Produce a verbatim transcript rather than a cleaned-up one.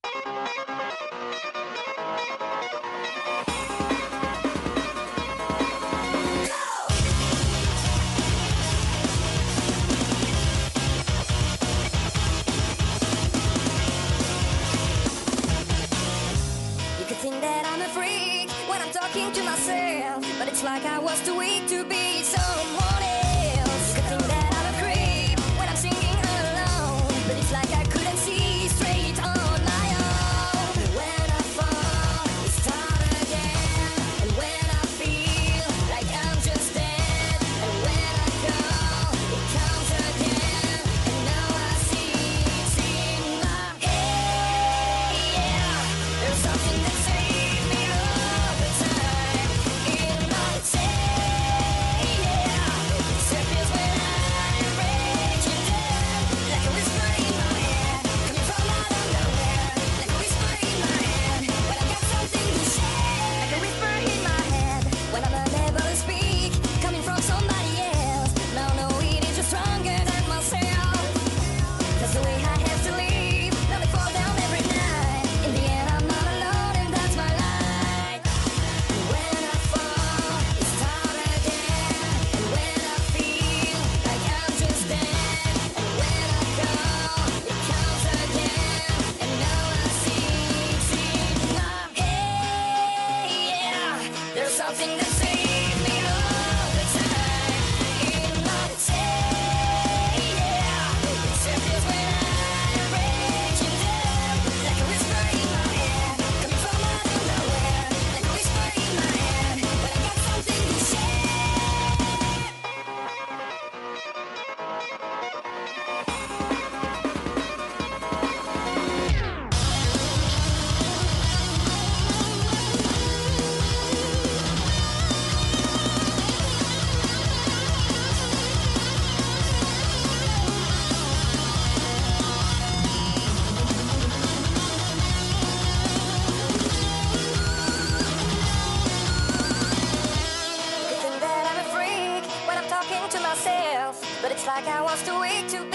You could think that I'm a freak when I'm talking to myself, but it's like I was too weak to be someone else. You could think that I'm a creep when I'm singing alone, but it's like I couldn't see straight on my own. When I fall, I start again, and when I feel like I'm just dead, and when I go, it comes again, and now I see it's in my head. Yeah, there's something that saves me all the time in my head. Yeah, it disappears when I'm raging down, like a whisper in my head, coming from out of nowhere, like a whisper in my head when I got something to say, like a whisper in my head when I'm unable to speak, coming from somebody else. Now I know it is just stronger than myself. That's the way I have to live. Let me fall down every night. In the end, I'm not alone, and that's my life. When I fall, it start again. And when I feel like I'm just dead, and when I go, it comes again. And now I see it's in my head. Yeah, there's something that saves me all the time in my head. Yeah, it disappears when I'm raging down, like a whisper in my head, coming from out of nowhere, like a whisper in my head when I got something to say. You could think that I'm a freak when I'm talking to myself, but it's like I was too weak to